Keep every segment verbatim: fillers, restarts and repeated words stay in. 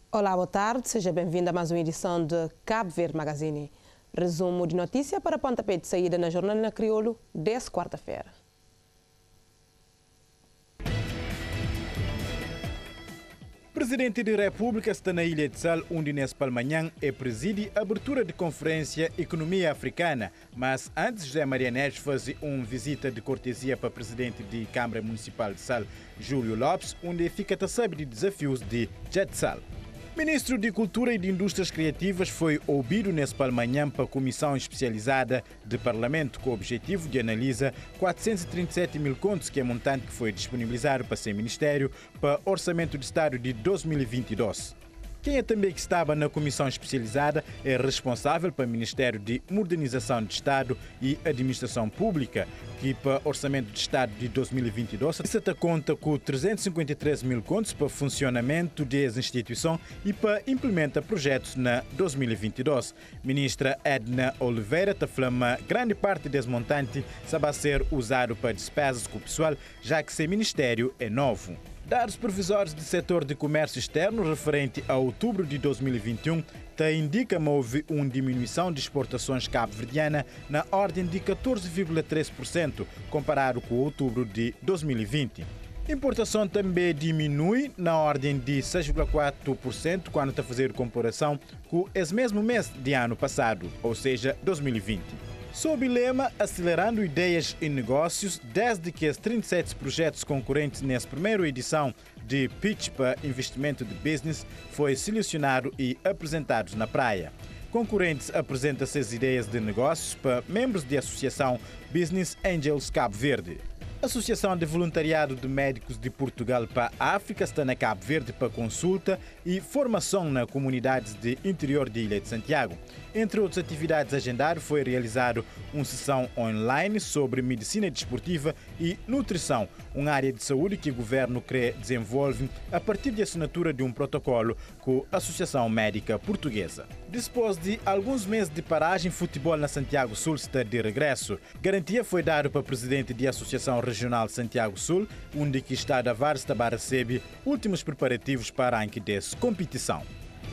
Olá, boa tarde, seja bem-vindo a mais uma edição de Cabo Verde Magazine. Resumo de notícia para pontapé de saída na Jornada na Crioulo desta quarta-feira. Presidente da República está na Ilha de Sal, onde nesse palmanhã é preside a abertura de conferência Economia Africana. Mas antes, José Maria Neves faz uma visita de cortesia para o presidente da Câmara Municipal de Sal, Júlio Lopes, onde fica a saber de desafios de Jetsal. Ministro de Cultura e de Indústrias Criativas foi ouvido nesse palmanhã para a Comissão Especializada de Parlamento com o objetivo de analisar quatrocentos e trinta e sete mil contos, que é o montante que foi disponibilizado para seu Ministério para o Orçamento de Estado de dois mil e vinte e dois. Quem é também que estava na comissão especializada é responsável para o Ministério de Modernização de Estado e Administração Pública, que para o Orçamento de Estado de dois mil e vinte e dois se conta com trezentos e cinquenta e três mil contos para funcionamento das instituições e para implementar projetos na dois mil e vinte e dois. Ministra Edna Oliveira te afirma grande parte desse montante sabe ser usado para despesas com o pessoal, já que seu ministério é novo. Dados provisórios do setor de comércio externo referente a outubro de dois mil e vinte e um te indicam que houve uma diminuição de exportações cabo-verdiana na ordem de catorze vírgula três por cento comparado com outubro de dois mil e vinte. Importação também diminui na ordem de seis vírgula quatro por cento quando está a fazer comparação com esse mesmo mês de ano passado, ou seja, dois mil e vinte. Sob o lema Acelerando Ideias e Negócios, desde que os trinta e sete projetos concorrentes nessa primeira edição de Pitch para Investimento de Business foi selecionado e apresentados na praia. Concorrentes apresentam suas ideias de negócios para membros da Associação Business Angels Cabo Verde. A Associação de Voluntariado de Médicos de Portugal para a África está na Cabo Verde para consulta e formação na comunidades de interior de Ilha de Santiago. Entre outras atividades agendadas, foi realizado uma sessão online sobre medicina desportiva e nutrição, uma área de saúde que o governo quer desenvolve a partir da assinatura de um protocolo com a Associação Médica Portuguesa. Depois de alguns meses de paragem, futebol na Santiago Sul está de regresso. Garantia foi dada para o presidente da Associação Regional Santiago Sul, onde que está a Vares Tabar recebe últimos preparativos para a arranque dessa competição.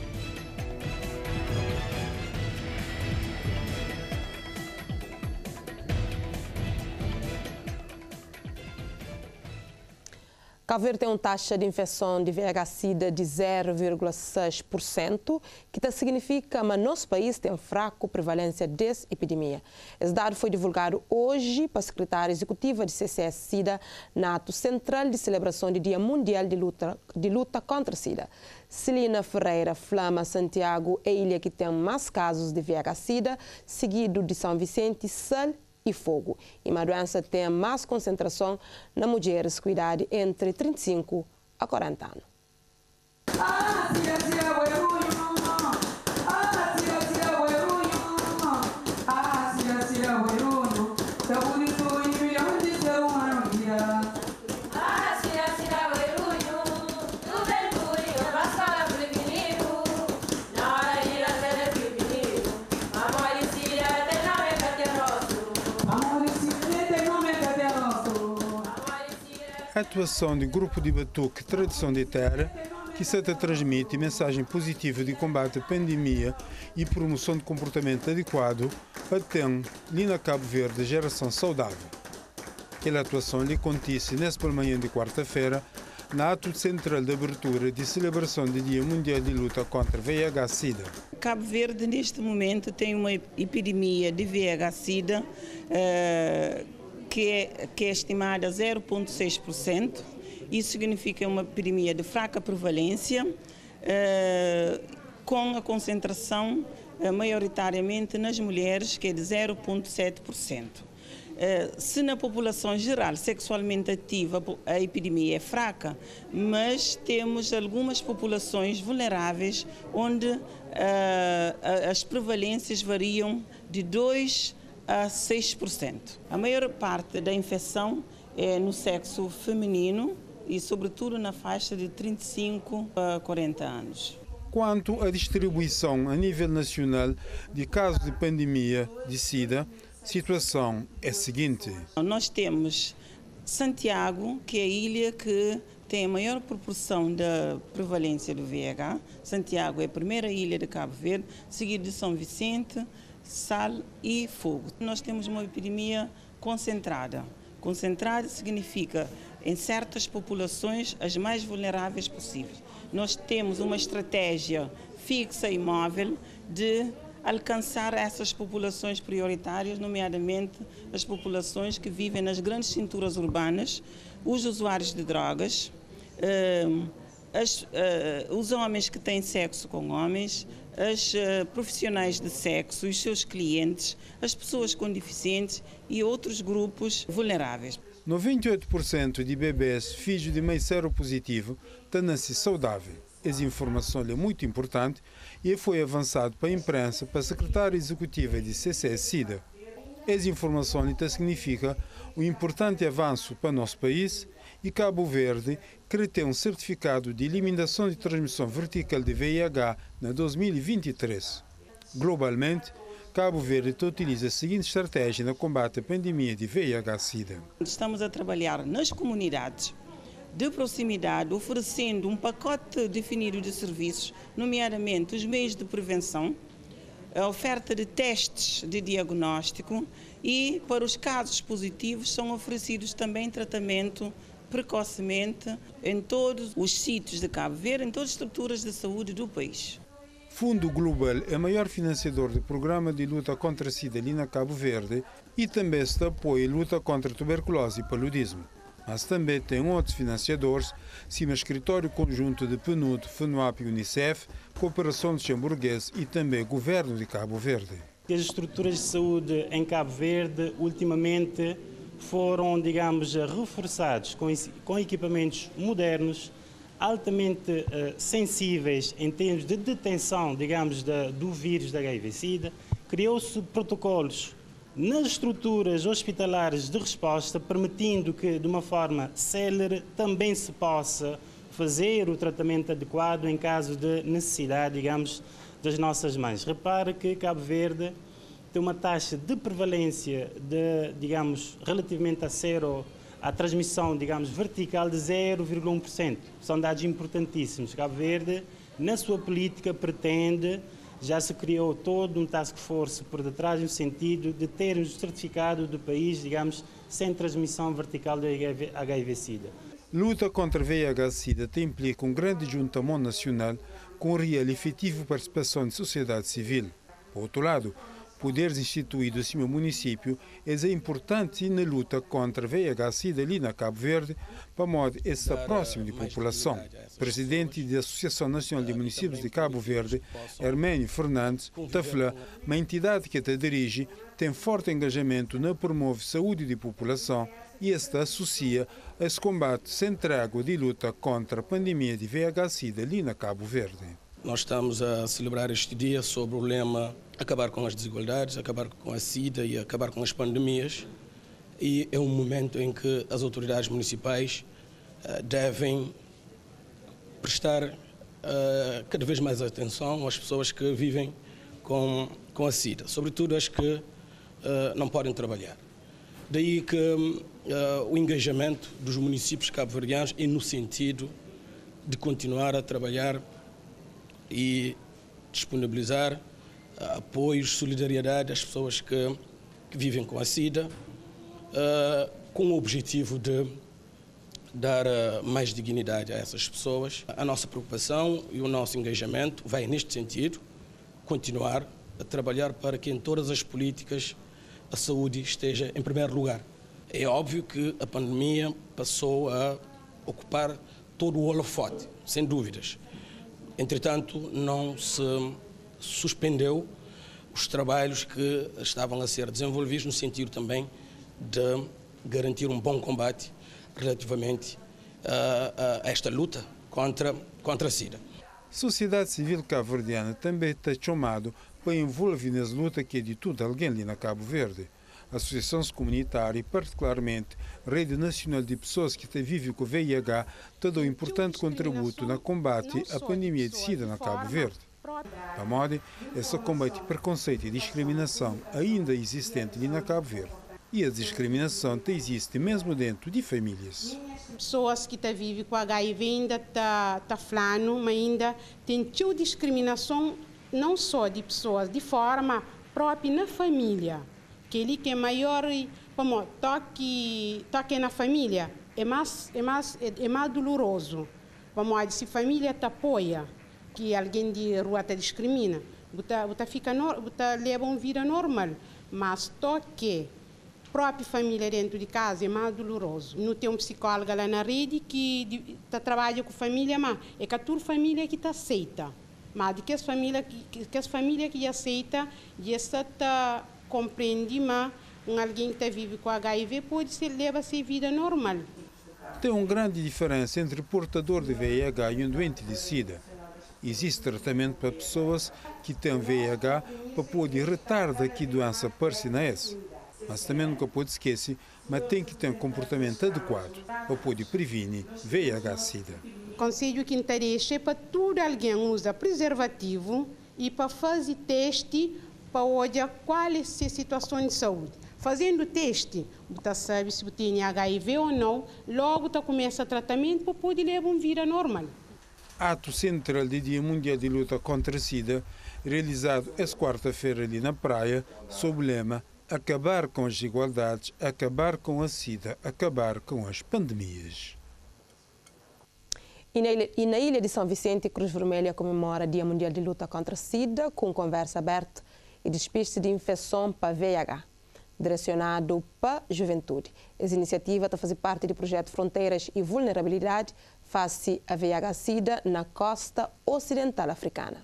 Cabo Verde tem uma taxa de infecção de V I H-Sida de zero vírgula seis por cento, que significa que nosso país tem fraca prevalência dessa epidemia. Esse dado foi divulgado hoje para a secretária executiva de C C S-Sida na ato central de celebração do Dia Mundial de Luta, de luta contra a Sida. Celina Ferreira, Flama, Santiago é a ilha que tem mais casos de V I H-Sida, seguido de São Vicente, Sal e Fogo. E uma doença tem mais concentração na mulheres com idade entre trinta e cinco a quarenta anos. A atuação do Grupo de Batuque Tradição de Terra, que se transmite mensagem positiva de combate à pandemia e promoção de comportamento adequado, atém ali na Cabo Verde a geração saudável. Aquela atuação lhe acontece nesta manhã de quarta-feira, na ato central de abertura de celebração do Dia Mundial de Luta contra V I H-Sida. Cabo Verde, neste momento, tem uma epidemia de V I H-Sida eh, que, é, que é estimada a zero vírgula seis por cento. Isso significa uma epidemia de fraca prevalência, eh, com a concentração eh, maioritariamente nas mulheres, que é de zero vírgula sete por cento. Eh, se na população geral sexualmente ativa a epidemia é fraca, mas temos algumas populações vulneráveis onde eh, as prevalências variam de dois a seis por cento. A maior parte da infecção é no sexo feminino e sobretudo na faixa de trinta e cinco a quarenta anos. Quanto à distribuição a nível nacional de casos de pandemia de SIDA, a situação é a seguinte. Nós temos Santiago, que é a ilha que tem a maior proporção da prevalência do V I H. Santiago é a primeira ilha de Cabo Verde, seguido de São Vicente, Sal e Fogo. Nós temos uma epidemia concentrada. Concentrada significa em certas populações as mais vulneráveis possíveis. Nós temos uma estratégia fixa e móvel de alcançar essas populações prioritárias, nomeadamente as populações que vivem nas grandes cinturas urbanas, os usuários de drogas, uh, as, uh, os homens que têm sexo com homens, as uh, profissionais de sexo, os seus clientes, as pessoas com deficientes e outros grupos vulneráveis. noventa e oito por cento de bebês filhos de mãe seropositivo tornam-se saudáveis. Essa informação é muito importante e foi avançado para a imprensa para a secretária executiva de C C S-SIDA. Essa informação significa um importante avanço para o nosso país e Cabo Verde quer ter um certificado de eliminação de transmissão vertical de V I H na dois mil e vinte e três. Globalmente, Cabo Verde utiliza a seguinte estratégia no combate à pandemia de V I H-SIDA. Estamos a trabalhar nas comunidades de proximidade, oferecendo um pacote definido de serviços, nomeadamente os meios de prevenção, a oferta de testes de diagnóstico e, para os casos positivos, são oferecidos também tratamento precocemente em todos os sítios de Cabo Verde, em todas as estruturas de saúde do país. Fundo Global é o maior financiador do programa de luta contra a SIDA ali na Cabo Verde e também se apoia a luta contra a tuberculose e paludismo. Mas também tem outros financiadores, como o Escritório Conjunto de P N U D, FENUAP e Unicef, Cooperação Luxemburguesa e também o Governo de Cabo Verde. As estruturas de saúde em Cabo Verde, ultimamente, foram, digamos, reforçados com, com equipamentos modernos, altamente uh, sensíveis em termos de detenção, digamos, da, do vírus da H I V-SIDA. Criou-se protocolos nas estruturas hospitalares de resposta, permitindo que, de uma forma célere, também se possa fazer o tratamento adequado em caso de necessidade, digamos, das nossas mães. Repare que Cabo Verde tem uma taxa de prevalência, de, digamos, relativamente a zero, a transmissão, digamos, vertical de zero vírgula um por cento. São dados importantíssimos. Cabo Verde, na sua política, pretende, já se criou todo um task force por detrás no sentido de termos o certificado do país, digamos, sem transmissão vertical de H I V-SIDA. Luta contra V I H-SIDA implica um grande juntamento nacional com real e efetivo participação da sociedade civil. Por outro lado, poderes instituídos no município é importante na luta contra V I H-SIDA ali na Cabo Verde, para modo de estar próximo da população. Presidente da Associação Nacional de Municípios de Cabo Verde, Hermênio Fernandes, está falando, uma entidade que te dirige tem forte engajamento na promover saúde da população e esta associa a esse combate sem trégua de luta contra a pandemia de V I H-SIDA ali na Cabo Verde. Nós estamos a celebrar este dia sobre o lema acabar com as desigualdades, acabar com a SIDA e acabar com as pandemias. E é um momento em que as autoridades municipais uh, devem prestar uh, cada vez mais atenção às pessoas que vivem com, com a SIDA, sobretudo as que uh, não podem trabalhar. Daí que uh, o engajamento dos municípios cabo-verdianos é no sentido de continuar a trabalhar e disponibilizar uh, apoios, solidariedade às pessoas que, que vivem com a SIDA, uh, com o objetivo de dar uh, mais dignidade a essas pessoas. A nossa preocupação e o nosso engajamento vai neste sentido, continuar a trabalhar para que em todas as políticas a saúde esteja em primeiro lugar. É óbvio que a pandemia passou a ocupar todo o holofote, sem dúvidas. Entretanto, não se suspendeu os trabalhos que estavam a ser desenvolvidos no sentido também de garantir um bom combate relativamente a, a esta luta contra, contra a SIDA. A sociedade civil cabo-verdiana também está chamada para envolver nessa luta que é de tudo alguém ali na Cabo Verde. Associações comunitárias, particularmente a Rede Nacional de Pessoas que vivem com V I H, está dando um importante contributo no combate à pandemia de SIDA na Cabo Verde. Para modo, esse combate preconceito e discriminação ainda existente ali na Cabo Verde. e a discriminação que existe mesmo dentro de famílias. Pessoas que tá vivem com H I V ainda tá tá falando, mas ainda tem tio discriminação não só de pessoas de forma própria na família, que ele que é maior, como toque toque na família é mais é mais é, é mais doloroso. Vamos dizer, se a família te apoia, que alguém de rua te discrimina, você você fica você leva uma vida normal, mas toque própria família dentro de casa é mais doloroso. Não tem um psicólogo lá na rede que tá, trabalha com família, mas é que a tua família que te aceita. Mas de que as famílias que, que, as famílias que aceita, já está compreende, mas um alguém que vive com H I V pode ser leva a sua vida normal. Tem uma grande diferença entre portador de V I H e um doente de SIDA. Existe tratamento para pessoas que têm V I H para poder retardar que a doença apareça na essa. Mas também nunca pode esquecer, mas tem que ter um comportamento adequado para poder prevenir V I H SIDA. Conselho que interessa é para tudo alguém usa preservativo e para fazer teste para olhar qual é a situação de saúde. Fazendo teste, você sabe se você tem H I V ou não, logo você começa o tratamento para poder levar uma vida normal. Ato central do Dia Mundial de Luta contra a SIDA, realizado esta quarta-feira ali na praia, sob o lema acabar com as desigualdades, acabar com a SIDA, acabar com as pandemias. E na, ilha, e na ilha de São Vicente, Cruz Vermelha comemora o Dia Mundial de Luta contra a SIDA com conversa aberta e despiste de infecção para V I H, direcionado para a juventude. Essa iniciativa está a fazer parte do projeto Fronteiras e Vulnerabilidade face a V I H SIDA na costa ocidental africana.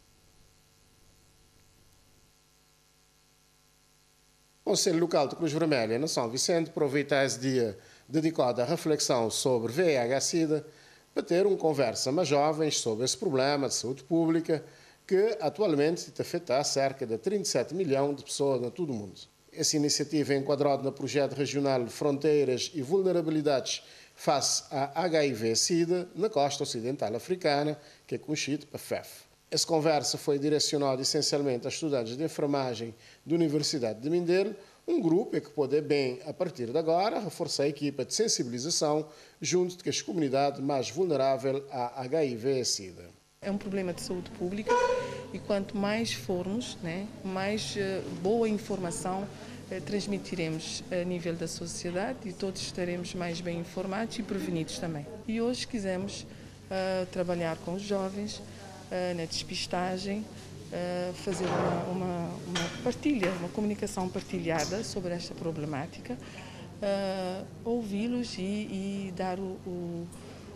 O Conselho Local de Cruz Vermelha, na São Vicente, aproveita esse dia dedicado à reflexão sobre V I H SIDA para ter uma conversa mais jovens sobre esse problema de saúde pública que atualmente afeta cerca de trinta e sete milhões de pessoas em todo o mundo. Essa iniciativa é enquadrada no projeto regional Fronteiras e Vulnerabilidades face a H I V SIDA na costa ocidental africana, que é conhecido para F E F. Essa conversa foi direcionada essencialmente a estudantes de enfermagem da Universidade de Mindelo, um grupo que pode bem, a partir de agora, reforçar a equipa de sensibilização junto com as comunidades mais vulneráveis a H I V e SIDA. É um problema de saúde pública e quanto mais formos, né, mais uh, boa informação uh, transmitiremos a nível da sociedade e todos estaremos mais bem informados e prevenidos também. E hoje quisemos uh, trabalhar com os jovens uh, na despistagem, uh, fazer uma, uma, uma partilha, uma comunicação partilhada sobre esta problemática, uh, ouvi-los e, e dar o, o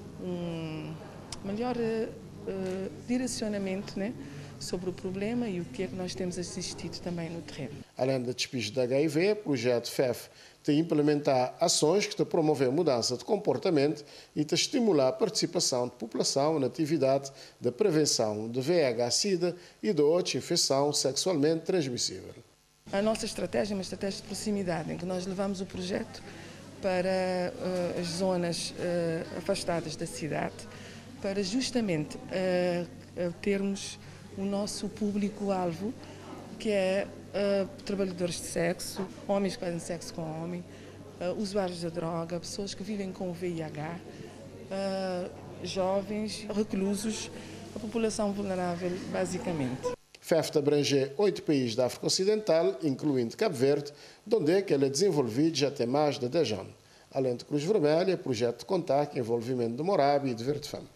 um melhor uh, Uh, direcionamento, né, sobre o problema e o que é que nós temos assistido também no terreno. Além da despiste da H I V, o projeto F E F tem a implementar ações que estão a promover mudança de comportamento e a estimular a participação da população na atividade da prevenção de V I H SIDA e de outra infecção sexualmente transmissível. A nossa estratégia é uma estratégia de proximidade, em que nós levamos o projeto para uh, as zonas uh, afastadas da cidade, para justamente uh, uh, termos o nosso público-alvo, que é uh, trabalhadores de sexo, homens que fazem sexo com homem, uh, usuários da droga, pessoas que vivem com V I H, uh, jovens, reclusos, a população vulnerável, basicamente. F E F abrange oito países da África Ocidental, incluindo Cabo Verde, onde é que ele é desenvolvido já tem mais de dez anos. Além de Cruz Vermelha, projeto de contato e envolvimento de Morabe e de Verde Fama.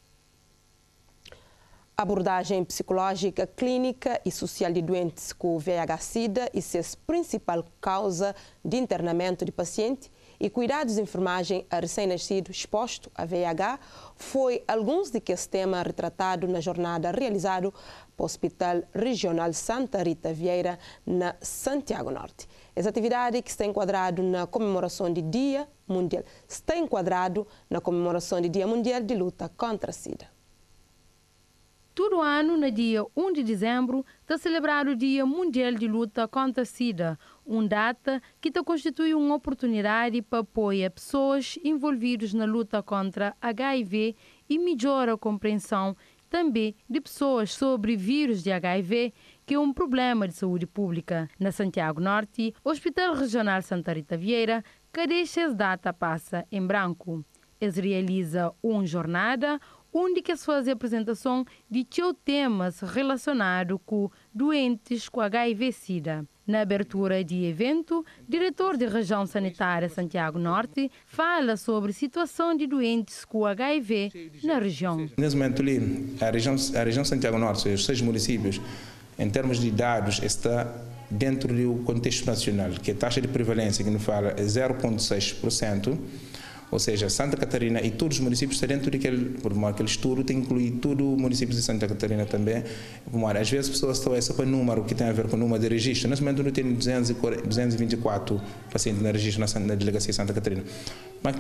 Abordagem psicológica, clínica e social de doentes com V I H SIDA e sua principal causa de internamento de paciente e cuidados de enfermagem a recém-nascido exposto a V I H foi alguns de que esse tema retratado na jornada realizado para o Hospital Regional Santa Rita Vieira, na Santiago Norte. Essa atividade que está enquadrado na comemoração do Dia Mundial, está enquadrado na comemoração do Dia Mundial de Luta contra a SIDA. Todo ano, no dia um de dezembro, está celebrado o Dia Mundial de Luta contra a SIDA, uma data que está constitui uma oportunidade para apoiar pessoas envolvidas na luta contra H I V e melhora a compreensão também de pessoas sobre vírus de H I V que é um problema de saúde pública. Na Santiago Norte, o Hospital Regional Santa Rita Vieira, que deixa essa data passa em branco. Eles realizam uma jornada onde que se faz a apresentação de temas relacionados com doentes com H I V-Sida. Na abertura de evento, o diretor da Região Sanitária Santiago Norte fala sobre a situação de doentes com H I V na região. Nesse momento ali, a região, a região Santiago Norte, os seis municípios, em termos de dados, está dentro do contexto nacional, que a taxa de prevalência que nos fala é zero vírgula seis por cento. Ou seja, Santa Catarina e todos os municípios estão dentro daquele, aquele estudo, tem incluído todos os municípios de Santa Catarina também. Às vezes as pessoas estão essa para número que tem a ver com o número de registro. Nesse momento não tem duzentos e vinte e quatro pacientes na registro na, na delegacia de Santa Catarina. Mas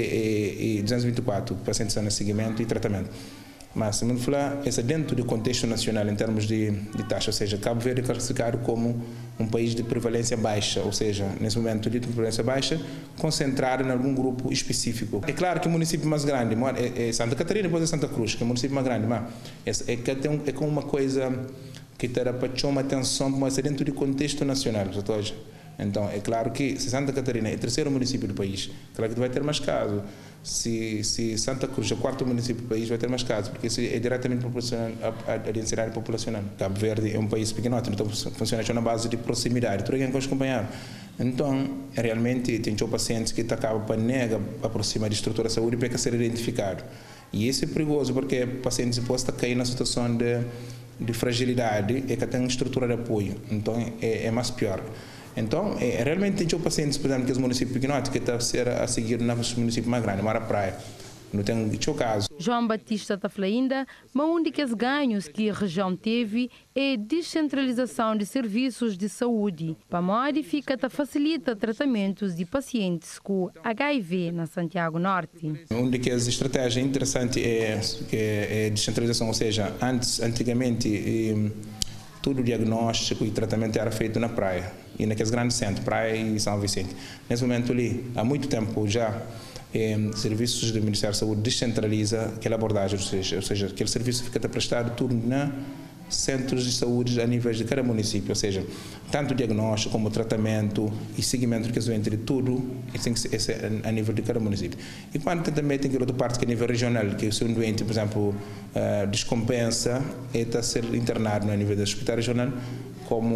e, e, duzentos e vinte e quatro pacientes estão no seguimento e tratamento. Mas, se me falar, essa dentro do contexto nacional em termos de, de taxa, ou seja, Cabo Verde é classificado como um país de prevalência baixa, ou seja, nesse momento de prevalência baixa, concentrado em algum grupo específico. É claro que o município mais grande é, é Santa Catarina, depois é Santa Cruz, que é o município mais grande, mas é, é, tem, é com uma coisa que terá para chamar atenção, mas é dentro do contexto nacional, hoje. Então, é claro que se Santa Catarina é o terceiro município do país, claro que vai ter mais casos. Se, se Santa Cruz é o quarto município do país, vai ter mais casos, porque isso é diretamente proporcional à, à densidade populacional. Cabo Verde é um país pequenote, então funciona na base de proximidade, tudo alguém que acompanhar. Então, realmente, tem pacientes que acabam para negar a proximar de estrutura de saúde para ser identificado. E isso é perigoso, porque pacientes podem cair na situação de, de fragilidade e que tem estrutura de apoio, então é, é mais pior. Então, é, realmente tem pacientes, por exemplo, que os municípios pequenos que estão a ser a seguir nos municípios mais grandes, Mara Praia. Não tem um caso. João Batista está falando ainda, mas um dos ganhos que a região teve é a descentralização de serviços de saúde, para modificar e facilita tratamentos de pacientes com H I V na Santiago Norte. Uma das estratégias interessantes é, é a descentralização, ou seja, antes, antigamente, e, todo o diagnóstico e tratamento era feito na praia, e naqueles grandes centros, Praia e São Vicente. Nesse momento ali, há muito tempo já, eh, serviços do Ministério da Saúde descentraliza aquela abordagem, ou seja, ou seja aquele serviço fica prestado tudo na centros de saúde a nível de cada município, ou seja, tanto o diagnóstico como o tratamento e seguimento que é entre tudo, isso tem que ser a nível de cada município. E quando também tem que outra parte que é a nível regional, que se um doente, por exemplo, uh, descompensa, é está a ser internado no nível do hospital regional como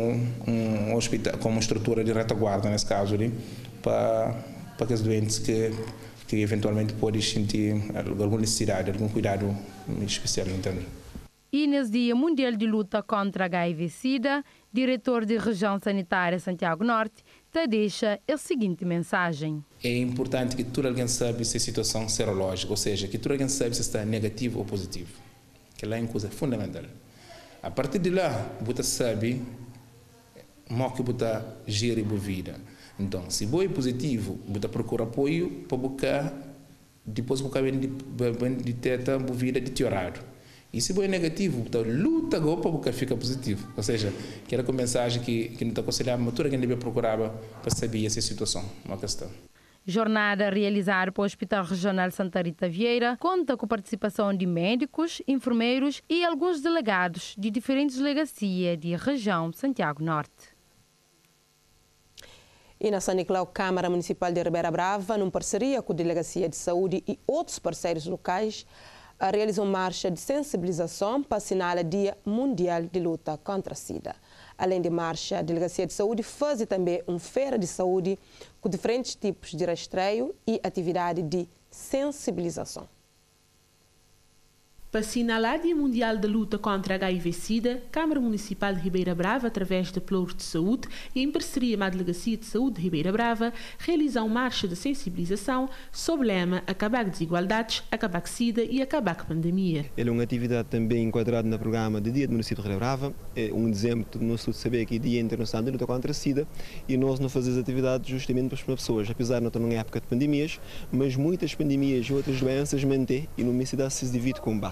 um hospital, como uma estrutura de retaguarda nesse caso ali, para para aqueles doentes que que eventualmente podem sentir alguma necessidade, algum cuidado especial, entende? E nesse Dia Mundial de Luta contra H I V-Sida, diretor de Região Sanitária Santiago Norte, te deixa a seguinte mensagem. É importante que todo alguém saiba se a situação serológica, ou seja, que todo alguém saiba se está negativo ou positivo. Que lá é uma coisa fundamental. A partir de lá, você sabe como que você gera a vida. Então, se você é positivo, você procura apoio para buscar, depois você de ter a vida deteriorada. E se for negativo, então luta agora para ficar positivo. Ou seja, que era a mensagem que, que não está aconselhando, mas tudo que deve procurar para saber essa situação, uma questão. Jornada realizada pelo Hospital Regional Santa Rita Vieira conta com a participação de médicos, enfermeiros e alguns delegados de diferentes delegacias de região Santiago Norte. E na São Nicolau, Câmara Municipal de Ribeira Brava, numa parceria com a Delegacia de Saúde e outros parceiros locais, realizam marcha de sensibilização para assinalar o Dia Mundial de Luta contra a SIDA. Além de marcha, a Delegacia de Saúde faz também uma feira de saúde com diferentes tipos de rastreio e atividade de sensibilização. Para assinalar o Dia Mundial da Luta contra H I V-Sida, Câmara Municipal de Ribeira Brava, através da Pluro de Saúde e em parceria com a Delegacia de Saúde de Ribeira Brava, realizam marcha de sensibilização sob o lema Acabar com desigualdades, acabar com SIDA e acabar com a pandemia. Ele é uma atividade também enquadrada no programa de Dia do Município de Ribeira Brava. É um exemplo do nosso saber que é Dia Internacional de Luta contra a SIDA, e nós não fazemos atividades justamente para as pessoas, apesar de não estar numa época de pandemias, mas muitas pandemias e outras doenças mantêm e não necessita se divide combate.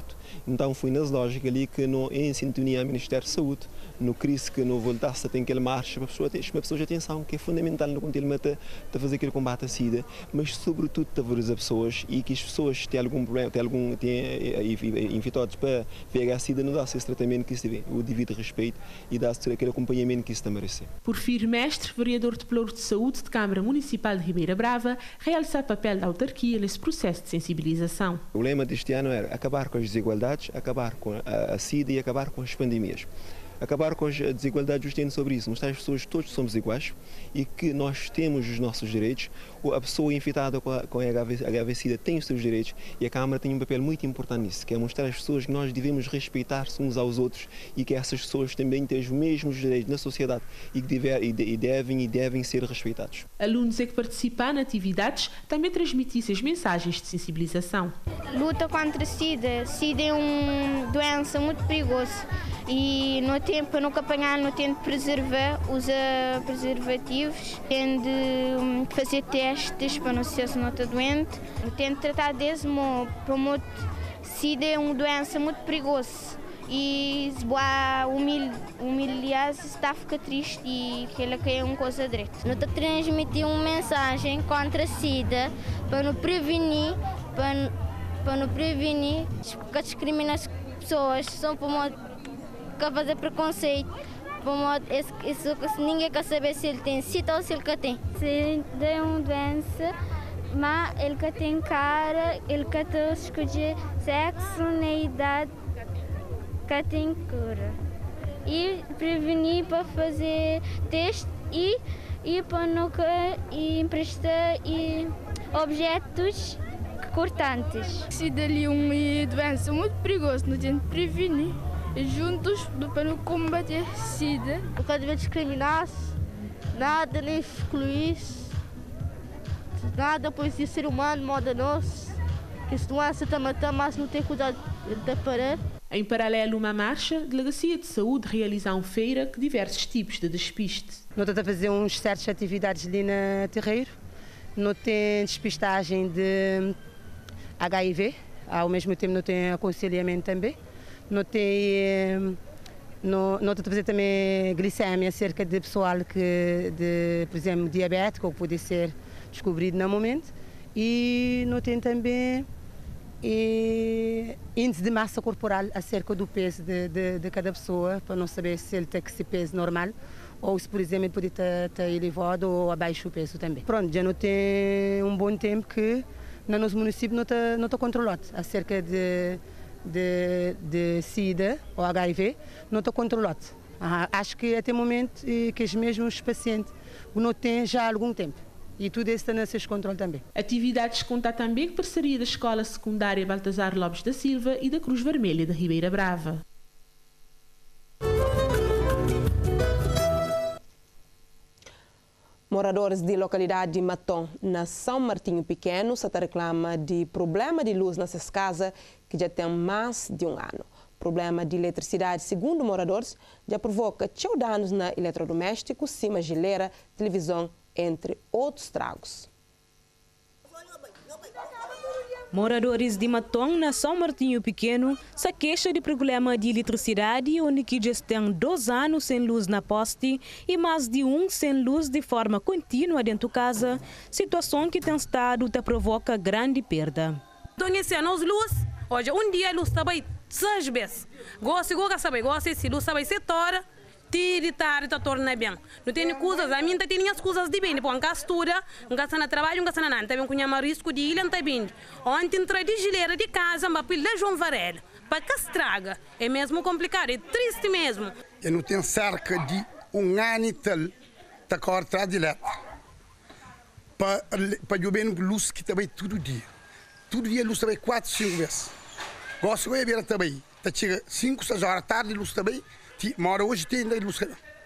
Saúde. Então foi nas lógicas ali que no, em sintonia ao Ministério da Saúde, no crise que não voltasse a ter aquele marcha para a pessoa, pessoa de atenção, que é fundamental no contexto de fazer aquele combate à SIDA, mas sobretudo de valorizar pessoas e que as pessoas têm algum problema, têm algum têm infectados para V I H-SIDA, não dá-se esse tratamento que se deve, o devido respeito e dá-se aquele acompanhamento que se está a merecer. Porfírio Mestre, vereador de Pelouros de Saúde de Câmara Municipal de Ribeira Brava, realça o papel da autarquia nesse processo de sensibilização. O lema deste ano era acabar com as desigualdades, acabar com a, a SIDA e acabar com as pandemias. Acabar com as desigualdades justamente sobre isso, mostrar às pessoas que todos somos iguais e que nós temos os nossos direitos. A pessoa infectada com a, com a H V SIDA tem os seus direitos e a Câmara tem um papel muito importante nisso, que é mostrar às pessoas que nós devemos respeitar-se uns aos outros e que essas pessoas também têm os mesmos direitos na sociedade e que deve, e devem e devem ser respeitados. Alunos é que participam nas atividades também transmitissem as mensagens de sensibilização. Luta contra a SIDA. SIDA é uma doença muito perigosa e no tempo para não apanhar, não tem de preservar, usa preservativos, tem de fazer testes para não ser se não está doente, tem de tratar desse modo. Promote SIDA é uma doença muito perigosa e se humil, humilhar se está a ficar triste e que ela quer uma coisa direita. Não está transmitir uma mensagem contra a SIDA para não prevenir, para, para não prevenir que discrimina as pessoas, são para que fazer preconceito, esse, esse, ninguém quer saber se ele tem SIDA ou se ele tem. SIDA é uma doença, mas ele que tem cara, ele que tem escolher sexo na idade que tem cura. E prevenir para fazer teste e, e para não e emprestar e objetos cortantes. SIDA é uma doença muito perigosa, não tem de prevenir. Juntos para combater SIDA. Nunca deve discriminar-se, nada nem excluir-se, nada por ser ser humano, moda nossa, que se doença está matando, mas não tem cuidado de parar. Em paralelo a uma marcha, a Delegacia de Saúde realiza uma feira com diversos tipos de despiste. Nós estamos a fazer uns certas atividades ali na Terreiro, não tem despistagem de H I V, ao mesmo tempo não tem aconselhamento também. Não tem, não, não estou a fazer também glicemia cerca de pessoal que, de, por exemplo, diabético, que pode ser descobrido no momento. E não tem também e, índice de massa corporal acerca do peso de, de, de cada pessoa, para não saber se ele tem esse peso normal ou se, por exemplo, ele pode estar, estar elevado ou abaixo do peso também. Pronto, já não tem um bom tempo que no nosso município não está, não está controlado acerca de De, de SIDA ou H I V, não está controlado. Ah, acho que até o momento que os mesmos pacientes não têm já há algum tempo. E tudo isso está nesse controle também. Atividades contam também com parceria da Escola Secundária Baltazar Lopes da Silva e da Cruz Vermelha de Ribeira Brava. Moradores de localidade de Matom, na São Martinho Pequeno, se reclama de problema de luz nessas casas que já tem mais de um ano. Problema de eletricidade, segundo moradores, já provoca tchau danos na eletrodoméstico, cima geleira, televisão, entre outros estragos. Moradores de Matom, na São Martinho Pequeno, se queixam de problema de eletricidade, onde que já tem dois anos sem luz na poste e mais de um sem luz de forma contínua dentro de casa, situação que tem estado te provoca grande perda. Então, esse ano, as luz, hoje, um dia a luz está bem, seis vezes. Gosto, gosto, sabe, gosto, se luz está bem, sete horas, tira, tira, tá torna bem. Não tem coisas, a mim tá tem as coisas de bem, depois um castura, um gasta na trabalho, um gasta na nada, também com uma risco de ilha, não tá bem. Ontem entra de geleira de casa, mas pila João Varela, para que estraga, é mesmo complicado, é triste mesmo. Eu não tenho cerca de um ano e tal, tá cortado de letra, para para eu ver luz que também todo dia, todo dia luz também quatro, cinco vezes. Gosto de ver também, tá chega cinco, seis horas da tarde luz também. Mora hoje tem ainda luz.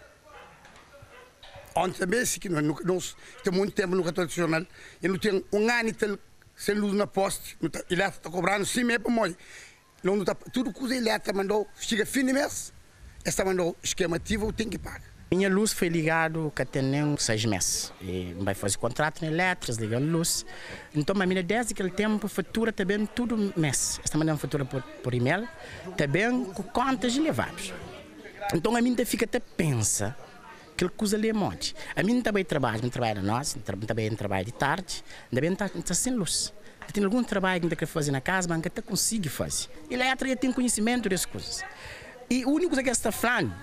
Ontem também, que nós temos muito tempo no tradicional, e não tem um ano sem luz na poste, ele está cobrando sim mesmo para morrer. Tudo coisa elétrica mandou, chega fim de mês, esta mandou esquema ativo, tem que pagar. Minha luz foi ligada que tem seis meses. E vai fazer contrato na elétrica, liga a luz. Então, a minha desde aquele tempo, fatura também tudo mês. Esta maneira fatura por, por e-mail, também com contas elevadas. Então, a minha fica até pensa que coisa ali é monte. A minha também trabalha, eu trabalho nós, também trabalho de tarde, também está tá sem luz. Tem algum trabalho que quer fazer na casa, mas até consigo fazer. Ele é tem conhecimento dessas coisas. E o único que está falando,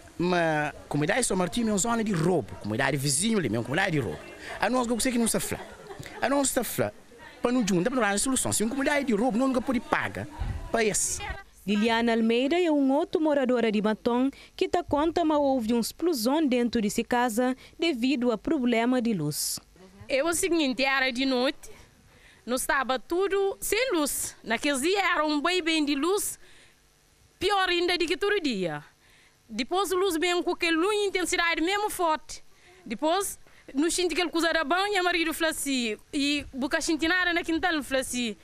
a comunidade de São Martinho é uma zona de roubo, comunidade vizinha ali, é uma comunidade de roubo. A nós não conseguimos não se falar. A nós está falando, para não juntar, para não dar solução. Se uma comunidade de roubo, não nunca pode pagar para esse. Liliana Almeida é um outro moradora de Maton que está conta que houve uma explosão dentro de sua casa devido a problema de luz. É o seguinte, era de noite, não estava tudo sem luz. Naqueles dias era um bem bem de luz, pior ainda do que todo dia. Depois a luz bem com aquela luz intensidade mesmo forte. Depois, não senti aquela coisa da banha, o marido falou assim, e boca nada na quintal, falou assim,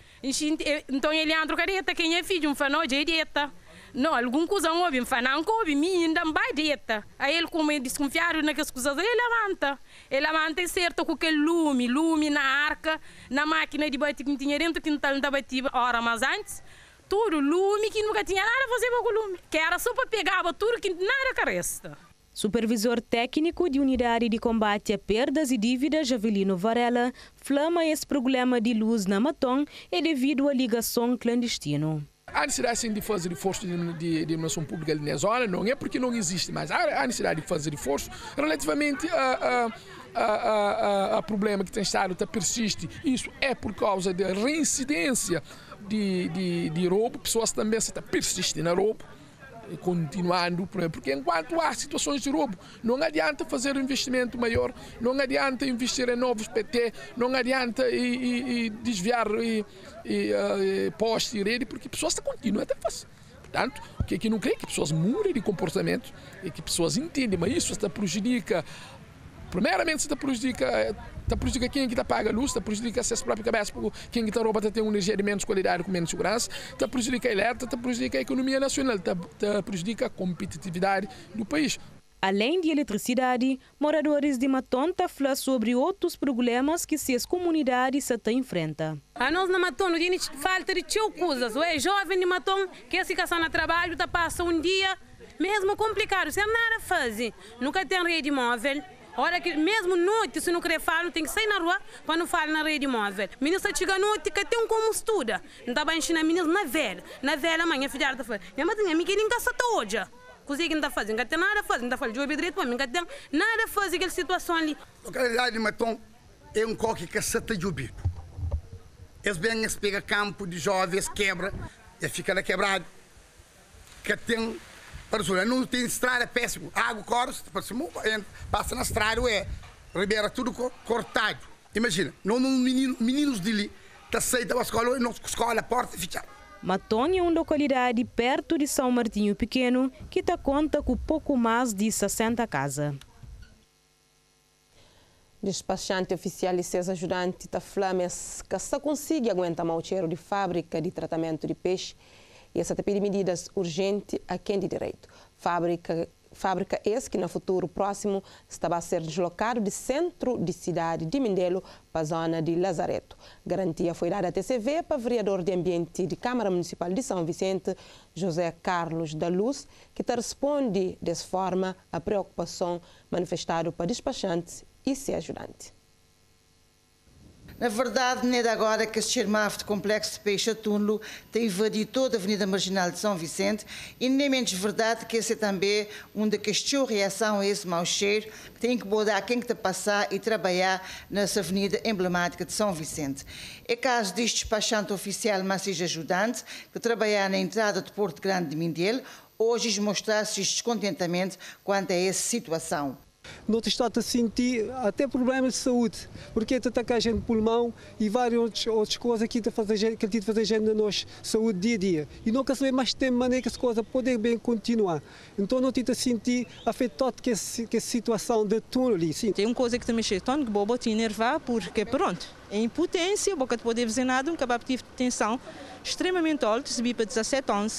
então ele entrou, cadê quem é filho, um fanó de dieta. Não, alguma coisa não houve, um fanó não houve, minha ainda não vai dieta. Aí ele, como é desconfiado naquelas coisas, ele levanta. Ele levanta e certo com aquele lume, lume na arca, na máquina de bater que tinha dentro do quintal, não batia hora, mas antes, tudo lume que nunca tinha nada a fazer com o lume. Que era só para pegar tudo que nada caresta. Supervisor técnico de unidade de combate a perdas e dívidas, Javelino Varela, flama esse problema de luz na Maton é devido à ligação clandestina. A necessidade de fazer reforço de, de, de iluminação pública ali na zona não é porque não existe, mas há a necessidade de fazer reforço relativamente a, a, a, a, a problema que tem estado, que persiste. Isso é por causa da reincidência de, de, de roubo, pessoas também estão persistem na roubo. Continuando, porque enquanto há situações de roubo, não adianta fazer um investimento maior, não adianta investir em novos P T, não adianta e, e, e desviar e, e, uh, postes e rede, porque pessoas continuam a fazer. Portanto, o que é que não quer que pessoas mudem de comportamento e que pessoas entendem, mas isso está prejudica. Primeiramente, está prejudica, está prejudica quem que está paga a luz, está prejudica a sua própria cabeça, porque quem que está rouba está tendo uma energia de menos qualidade com menos segurança, está prejudica a elétrica, está prejudica a economia nacional, está, está prejudica a competitividade do país. Além de eletricidade, moradores de Maton estão falando sobre outros problemas que suas comunidades estão enfrentando. A nós na Maton não tem falta de tio coisas, o jovem de Maton que se caça no trabalho, tá passa um dia mesmo complicado, sem nada a fazer, nunca tem rede móvel. Hora que mesmo noite, se não querer falar, tem que sair na rua para não falar na rede móvel. Menina chega à noite que tem um como estuda. Não está bem ensinar meninas na velha. Na velha, amanhã, filha da filha. Minha mãe tem amiga que está só hoje. Coisa que não está fazendo, não tem nada a fazer. Não está fazendo de direito para mim, não tem nada a fazer aquela situação ali. A localidade de Maton é um coque que se está de eles bem, eles pegam campo de jovens, quebra, e fica lá quebrado. Que tem. Não tem estrada, é péssimo. Água corre, passa na estrada, é. Ribeira tudo cortado. Imagina, não menino, meninos dele, tá saída da escola, não escola, a porta fechada. Maton é uma localidade perto de São Martinho Pequeno, que está conta com pouco mais de sessenta casas. Despachante oficial e seus ajudantes da Flames que só consegue aguentar mau cheiro de fábrica de tratamento de peixe. E essa te pede medidas urgentes a quem de direito. Fábrica, fábrica esse que no futuro próximo estava a ser deslocado de centro de cidade de Mindelo para a zona de Lazareto. Garantia foi dada à T C V para o vereador de Ambiente de Câmara Municipal de São Vicente, José Carlos da Luz, que te responde dessa forma à preocupação manifestada para despachantes e seus ajudantes. Na verdade, nem de agora que este cheiro de complexo de peixe atúnlo tem invadido toda a Avenida Marginal de São Vicente e nem menos verdade que esse é também um da questão reação a esse mau cheiro que tem que mudar quem que está a passar e trabalhar nessa avenida emblemática de São Vicente. É caso deste despachante oficial, mas seja ajudante, que trabalhar na entrada de Porto Grande de Mindelo, hoje mostrar-se descontentamento quanto a essa situação. Não está a sentir até problemas de saúde, porque está a gente de pulmão e várias outras, outras coisas que está fazer que está fazer gente na nossa saúde dia a dia. E nunca saber mais tempo maneira que as coisas podem bem continuar. Então não está a sentir afetado que essa, que essa situação de tudo ali. Sim. Tem uma coisa que também cheio que bobo te enervar porque pronto, é impotência, boca de poder fazer nada, um cabab de tensão extremamente alto, subi para dezassete anos.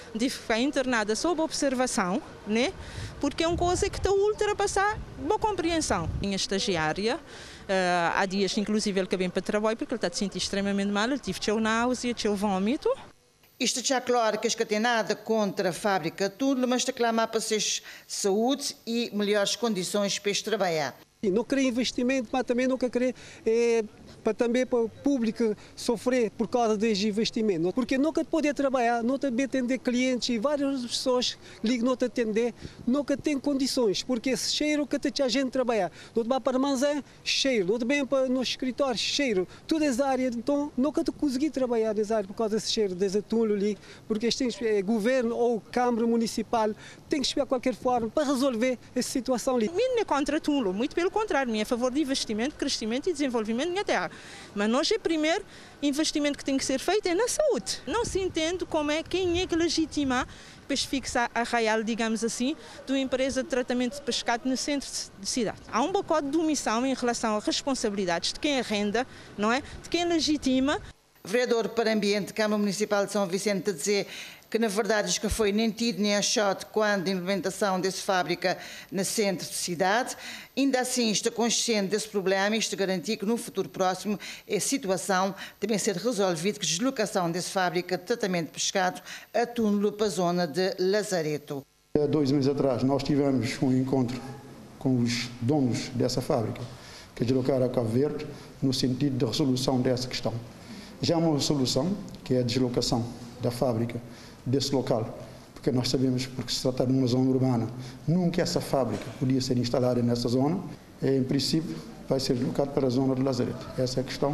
de ficar internada sob observação, né? Porque é uma coisa que está a ultrapassar boa compreensão. Minha estagiária, uh, há dias, inclusive, ele que vem para o trabalho porque ele está a se sentir extremamente mal, ele teve náusea, teve vômito. Isto já claro que não tem nada contra a fábrica Túnel, mas está a clamar para ser saúde e melhores condições para este trabalhar. Não queria investimento, mas também não queria é, para também para o público sofrer por causa desse investimento. Porque nunca poder trabalhar, não também atender clientes e várias pessoas ligam não te atender, nunca tem condições, porque esse cheiro que te a gente trabalhar. Não te vai para armazém, cheiro, não te vem para no escritório, cheiro, toda essa área, então nunca te consegui trabalhar nessa área por causa desse cheiro, desse túnel ali, porque este é, governo ou Câmara Municipal tem que esperar de qualquer forma para resolver essa situação ali. Não é contra túnel, muito pelo contrário, é a favor de investimento, crescimento e desenvolvimento na terra. Mas nós, o primeiro investimento que tem que ser feito é na saúde. Não se entende como é, quem é que legitima para fixar a real, digamos assim, de uma empresa de tratamento de pescado no centro de cidade. Há um pacote de omissão em relação às responsabilidades de quem arrenda, não é? De quem legitima. Vereador para Ambiente, Câmara Municipal de São Vicente, a dizer que na verdade isto foi nem tido nem achado quando a implementação dessa fábrica no centro de cidade. Ainda assim está consciente desse problema e está a garantir que no futuro próximo a situação também ser resolvida, que a deslocação dessa fábrica de tratamento de pescado a Túnel para a zona de Lazareto. Há dois meses atrás nós tivemos um encontro com os donos dessa fábrica que deslocaram a Cabo Verde no sentido de resolução dessa questão. Já há uma solução, que é a deslocação da fábrica desse local, porque nós sabemos, porque se trata de uma zona urbana, nunca essa fábrica podia ser instalada nessa zona, e, em princípio vai ser deslocado para a zona de Lazareto. Essa é a questão.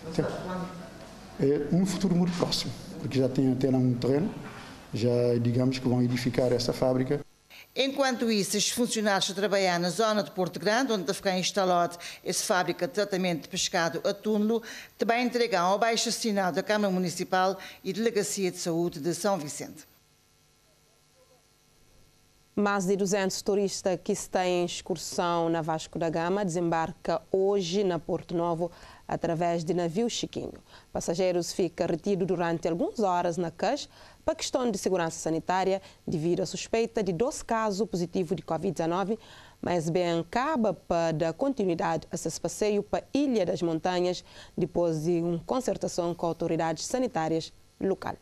É, no futuro muito próximo, porque já tem até lá um terreno, já digamos que vão edificar essa fábrica. Enquanto isso, os funcionários a trabalhar na zona de Porto Grande, onde fica instalada essa fábrica de tratamento de pescado a Túnel, também entregam ao baixo assinado da Câmara Municipal e Delegacia de Saúde de São Vicente. Mais de duzentos turistas que estão em excursão na Vasco da Gama desembarcam hoje na Porto Novo através de navio Chiquinho. Passageiros ficam retidos durante algumas horas na caixa para questão de segurança sanitária devido à suspeita de dois casos positivos de Covid dezenove, mas bem acaba para dar continuidade a esse passeio para a Ilha das Montanhas depois de uma concertação com autoridades sanitárias locais.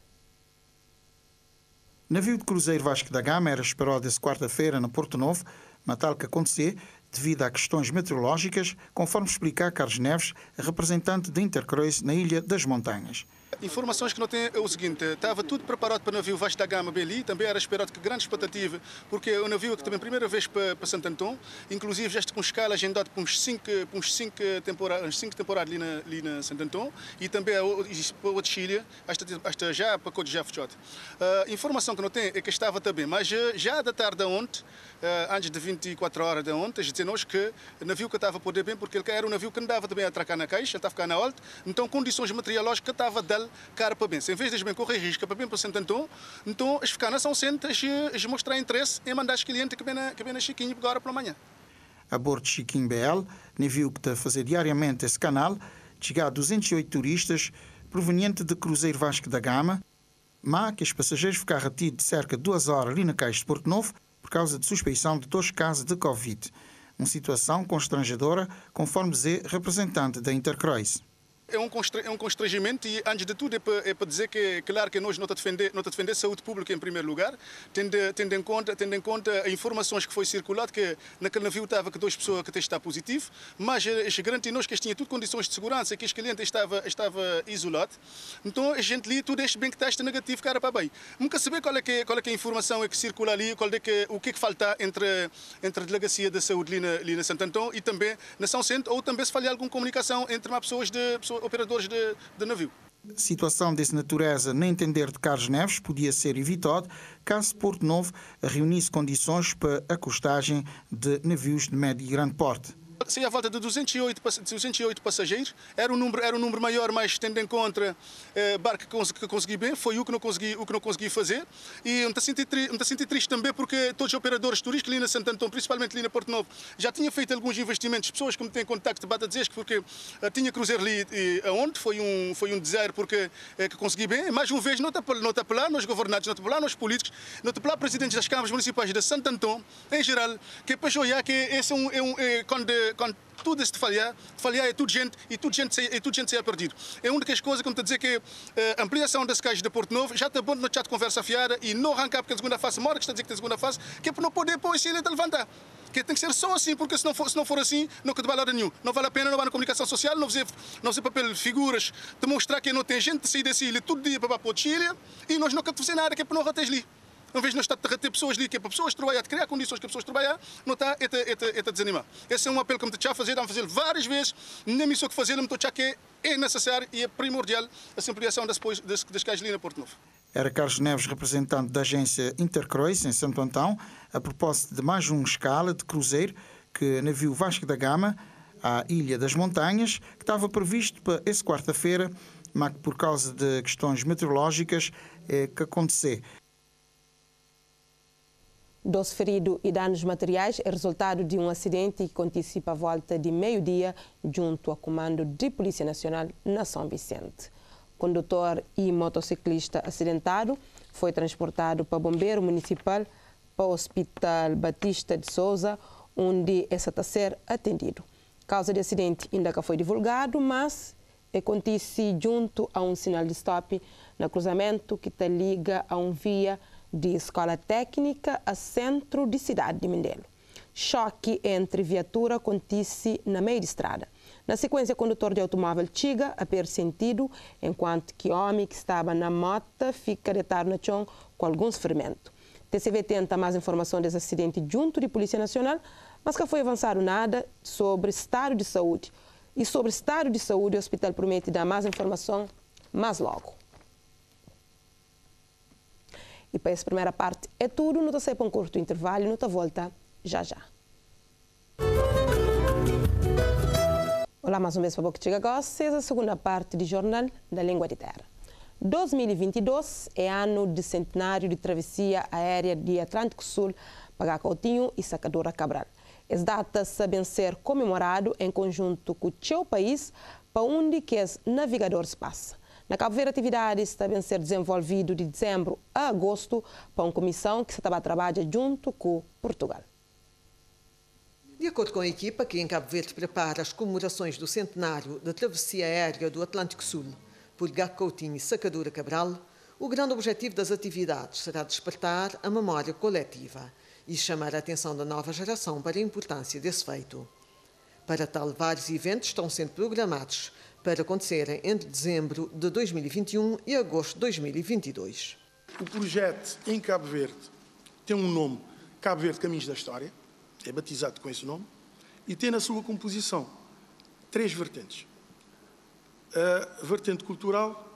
O navio de cruzeiro Vasco da Gama era esperado esta quarta-feira na Porto Novo, mas tal que acontecer devido a questões meteorológicas, conforme explica Carlos Neves, representante da Intercruise na Ilha das Montanhas. Informações que não tem é o seguinte, estava tudo preparado para o navio Vasco da Gama bem ali, também era esperado que grande expectativa, porque o navio é que também primeira vez para, para Santo Antão, inclusive já está com escala agendada para uns cinco, para uns cinco temporadas, cinco temporadas ali na, ali na Santo Antão e também para o Chile, hasta já para o Jaffote. A informação que não tem é que estava também, mas já da tarde de ontem, antes de vinte e quatro horas de ontem, dizem-nos que o navio que estava a poder bem, porque ele era um navio que andava também a atracar na caixa, estava a ficar na alta, então condições meteorológicas estava dele cara para bem. Se em vez de bem correr risco para bem para Santo Antão, então as ficar na São Centro, as mostrar interesse em mandar os clientes que vêm na, que vêm na Chiquinho agora pela manhã. A bordo de Chiquinho B L, navio que está a fazer diariamente esse canal, chega a duzentos e oito turistas provenientes de Cruzeiro Vasco da Gama, mas que os passageiros ficaram retidos de cerca de duas horas ali na Caixa de Porto Novo por causa de suspeição de dois casos de Covid. Uma situação constrangedora, conforme diz representante da Intercruise. É um, é um constrangimento e, antes de tudo, é para, é para dizer que, claro, que nós não estamos a defender, não defender a saúde pública em primeiro lugar, tendo, tendo, em conta, tendo em conta as informações que foi circulado que naquele navio estava que duas pessoas que testaram positivo, mas garantimos que eles tinham tudo condições de segurança, que este cliente estava, estava isolado. Então, a gente ali, tudo este bem que testa negativo, cara, para bem. Nunca saber qual é que, qual é que a informação que circula ali, qual é que, o que é que falta entre, entre a Delegacia da Saúde ali na, ali na Santo Antão e também na São Centro, ou também se falha alguma comunicação entre uma pessoas de pessoas, operadores de, de navio. Situação dessa natureza, nem entender de Carlos Neves, podia ser evitado caso Porto Novo reunisse condições para a costagem de navios de médio e grande porte. saía à volta de duzentos e oito passageiros. Era um número, era um número maior, mas tendo em conta uh, barco que, que consegui bem, foi o que não consegui, o que não consegui fazer. E me está sentindo triste também porque todos os operadores turísticos ali na Santo Antão, principalmente ali na Porto Novo, já tinham feito alguns investimentos. Pessoas que me têm contacto bata dizer que porque uh, tinha cruzeiro ali e, aonde foi um foi um deserto porque uh, que consegui bem. Mais uma vez, não está a pelar nos governantes, não está a pelar nos políticos, não está a pelar presidentes das câmaras municipais de Santo Antão, em geral, que é para jogar que esse é um, é um é, quando, quando tudo este falhar, falhar é tudo gente e tudo gente é tudo gente se perdido. É uma das coisas que me está a dizer que a uh, ampliação das caixas de Porto Novo já está bom no chat conversa fiada e não arrancar porque a segunda fase mora, que está a dizer que tem a segunda fase, que é para não poder pôr esse ilha de levantar. Que tem que ser só assim, porque se não for, se não for assim, não que vale nenhum. Não vale a pena, não vai na comunicação social, não fazer, não fazer papel de figuras, de mostrar que não tem gente de sair desse ilha todo dia para pôr de Chile e nós não queremos fazer nada, que é para não rater ali. Em vez de nós estar a ter pessoas ali, que é para pessoas trabalhar, de criar condições que as pessoas trabalhar, não está a desanimar. Esse é um apelo que me estou a fazer, a fazer várias vezes, nem me só que fazer, me estou a que é necessário e é primordial a ampliação das, das, das caixas ali na Porto Novo. Era Carlos Neves, representante da agência Intercruise, em Santo Antão, a propósito de mais uma escala de cruzeiro que navio Vasco da Gama, à Ilha das Montanhas, que estava previsto para essa quarta-feira, mas que por causa de questões meteorológicas é que aconteceu. doze feridos e danos materiais é resultado de um acidente que aconteceu à volta de meio-dia junto ao Comando de Polícia Nacional na São Vicente. Condutor e motociclista acidentado foi transportado para o Bombeiro Municipal para o Hospital Batista de Souza, onde essa está a ser atendido. A causa de acidente ainda não foi divulgado, mas acontece junto a um sinal de stop no cruzamento que te liga a um via de escola técnica a centro de cidade de Mindelo. Choque entre viatura acontece na meio de estrada. Na sequência, o condutor de automóvel chega a perder sentido, enquanto que o homem que estava na moto fica deitado no chão com alguns ferimentos. T C V tenta mais informação desse acidente junto de Polícia Nacional, mas não foi avançado nada sobre estado de saúde. E sobre estado de saúde, o hospital promete dar mais informação mais logo. E para essa primeira parte é tudo. Não está para um curto intervalo, não está volta já já. Olá, mais uma vez para o que chega agora, a segunda parte do Jornal da Língua de Terra. dois mil e vinte e dois é ano de centenário de travessia aérea de Atlântico Sul para Coutinho e Sacadura Cabral. Essa data sabem ser comemorado em conjunto com o seu país, para onde que os navegadores passam. Na Cabo Verde, atividades devem ser desenvolvidas de dezembro a agosto para uma comissão que se estava a trabalhar junto com Portugal. De acordo com a equipa que em Cabo Verde prepara as comemorações do centenário da travessia aérea do Atlântico Sul por Gago Coutinho e Sacadura Cabral, o grande objetivo das atividades será despertar a memória coletiva e chamar a atenção da nova geração para a importância desse feito. Para tal, vários eventos estão sendo programados para acontecerem entre dezembro de dois mil e vinte e um e agosto de dois mil e vinte e dois. O projeto em Cabo Verde tem um nome, Cabo Verde Caminhos da História, é batizado com esse nome, e tem na sua composição três vertentes. A vertente cultural,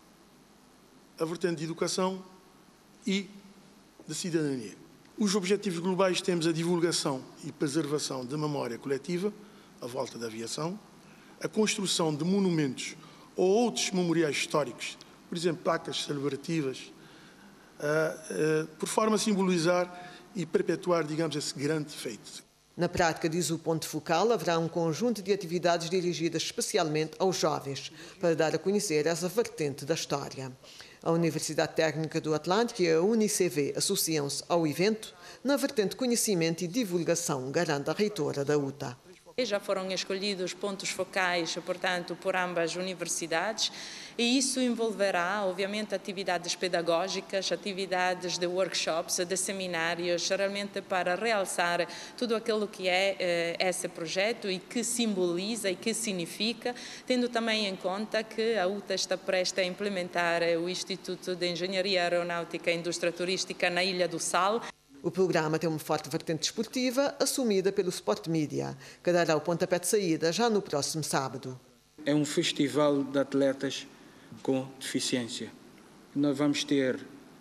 a vertente de educação e de cidadania. Os objetivos globais temos a divulgação e preservação da memória coletiva, à volta da aviação, a construção de monumentos ou outros memoriais históricos, por exemplo, placas celebrativas, uh, uh, por forma a simbolizar e perpetuar, digamos, esse grande feito. Na prática, diz o ponto focal, haverá um conjunto de atividades dirigidas especialmente aos jovens, para dar a conhecer essa vertente da história. A Universidade Técnica do Atlântico e a Unicv associam-se ao evento na vertente Conhecimento e Divulgação, garante a reitora da U T A. Já foram escolhidos pontos focais, portanto, por ambas universidades, e isso envolverá, obviamente, atividades pedagógicas, atividades de workshops, de seminários, realmente para realçar tudo aquilo que é eh, esse projeto e que simboliza e que significa, tendo também em conta que a U T A está prestes a implementar o Instituto de Engenharia Aeronáutica e Indústria Turística na Ilha do Sal. O programa tem uma forte vertente desportiva, assumida pelo Sport Media, que dará o pontapé de saída já no próximo sábado. É um festival de atletas com deficiência. Nós vamos ter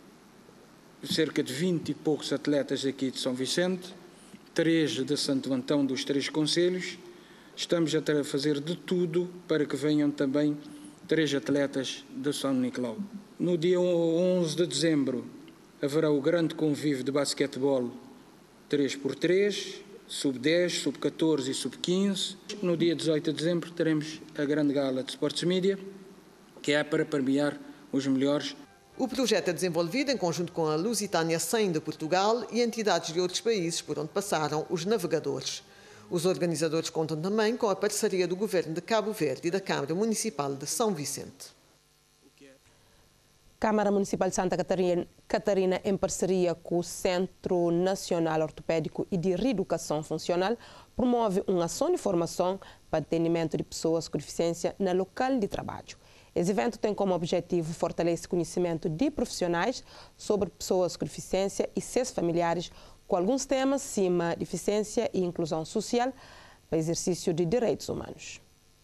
cerca de vinte e poucos atletas aqui de São Vicente, três de Santo Antão dos três concelhos, Estamos a fazer de tudo para que venham também três atletas de São Nicolau. No dia onze de dezembro haverá o grande convívio de basquetebol três por três, sub dez, sub catorze e sub quinze. No dia dezoito de dezembro teremos a grande gala de Sports Media, que é para premiar os melhores. O projeto é desenvolvido em conjunto com a Lusitânia cem de Portugal e entidades de outros países por onde passaram os navegadores. Os organizadores contam também com a parceria do Governo de Cabo Verde e da Câmara Municipal de São Vicente. Câmara Municipal de Santa Catarina, Catarina, em parceria com o Centro Nacional Ortopédico e de Reeducação Funcional, promove uma ação de formação para atendimento de pessoas com deficiência no local de trabalho. Esse evento tem como objetivo fortalecer o conhecimento de profissionais sobre pessoas com deficiência e seus familiares com alguns temas cima deficiência e inclusão social para exercício de direitos humanos.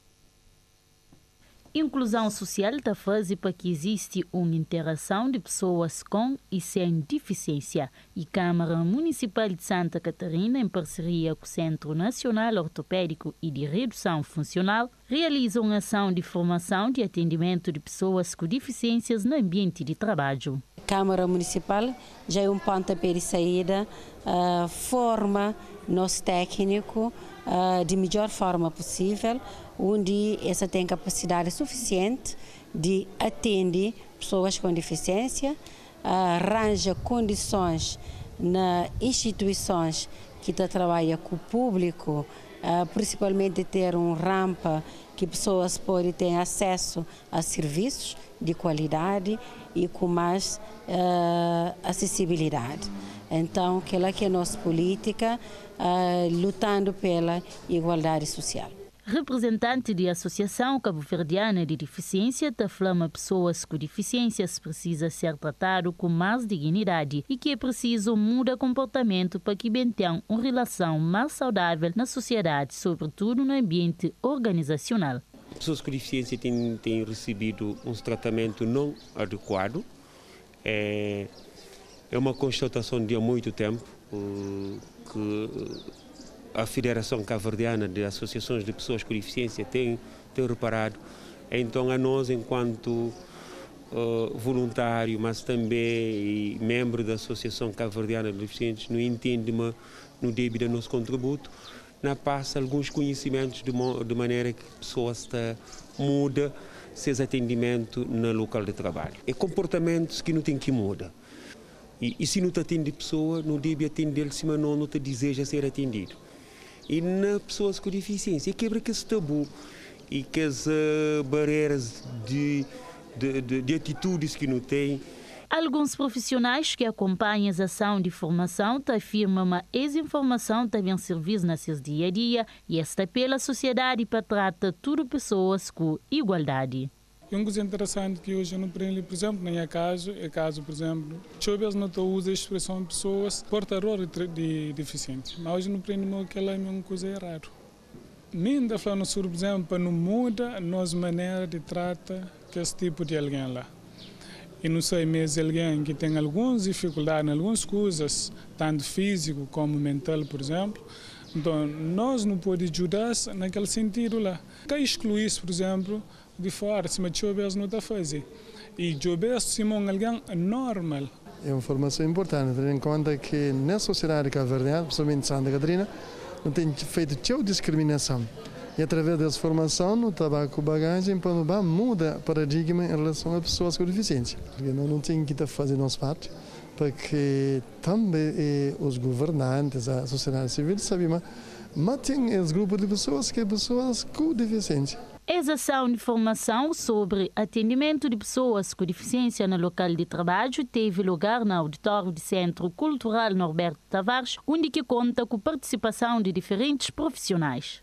Inclusão social está faz para que existe uma interação de pessoas com e sem deficiência e Câmara Municipal de Santa Catarina, em parceria com o Centro Nacional Ortopédico e de Redução Funcional, realiza uma ação de formação de atendimento de pessoas com deficiências no ambiente de trabalho. A Câmara Municipal já é um pontapé de saída, uh, forma nosso técnico uh, de melhor forma possível, onde essa tem capacidade suficiente de atender pessoas com deficiência, arranja condições nas instituições que trabalham com o público, principalmente ter uma rampa que pessoas podem ter acesso a serviços de qualidade e com mais uh, acessibilidade. Então, aquela que é a nossa política, uh, lutando pela igualdade social. Representante da Associação Cabo-Verdiana de Deficiência afirma pessoas com deficiências precisam ser tratadas com mais dignidade e que é preciso mudar comportamento para que tenham uma relação mais saudável na sociedade, sobretudo no ambiente organizacional. Pessoas com deficiência têm, têm recebido um tratamento não adequado. É, é uma constatação de há muito tempo uh, que a Federação Cabo-Verdiana de Associações de Pessoas com Deficiência tem, tem reparado. Então, a nós, enquanto uh, voluntário, mas também membro da Associação Cabo-Verdiana de Deficientes, não entende-me no débito do nosso contributo, na passa alguns conhecimentos de, de maneira que a pessoa está, muda seus atendimentos no local de trabalho. É comportamentos que não tem que mudar. E, e se não te atende a pessoa, não deve atender se mas não, não te deseja ser atendido. E nas pessoas com deficiência, quebra que esse tabu e que as uh, barreiras de, de, de, de atitudes que não têm. Alguns profissionais que acompanham a ação de formação afirmam que essa informação também serve no seu dia a dia e esta pela sociedade para tratar tudo pessoas com igualdade. É uma coisa interessante que hoje eu não prendo, por exemplo, nem é caso, é caso, por exemplo, talvez não usa a expressão pessoas portadoras de deficientes, mas hoje não prendo aquela é uma coisa errada. Nem ainda falando sobre, por exemplo, para não muda a nossa maneira de tratar esse tipo de alguém lá. E não sei mesmo alguém que tem algumas dificuldades em algumas coisas, tanto físico como mental, por exemplo. Então, nós não podemos ajudar naquele sentido lá. Que excluir, por exemplo, de fora, se mas talvez não está fazendo. E talvez se alguém normal. É uma formação importante, tendo em conta que na sociedade cabo-verdiana, principalmente Santa Catarina, não tem feito tanta discriminação. E através dessa formação, no trabalho com bagagem, para mudar o paradigma em relação a pessoas com deficiência. Porque nós não temos que estar fazendo nossa parte, porque também os governantes, a sociedade civil, sabem, mas tem esse grupo de pessoas que são pessoas com deficiência. Essa ação de formação sobre atendimento de pessoas com deficiência no local de trabalho teve lugar no auditório do Centro Cultural Norberto Tavares, onde que conta com a participação de diferentes profissionais.